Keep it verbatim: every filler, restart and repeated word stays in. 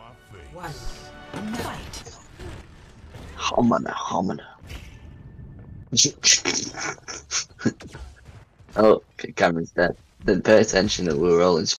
One. Fight. Homina, homina. Oh, okay, Cameron's dead. Didn't pay attention that we were rolling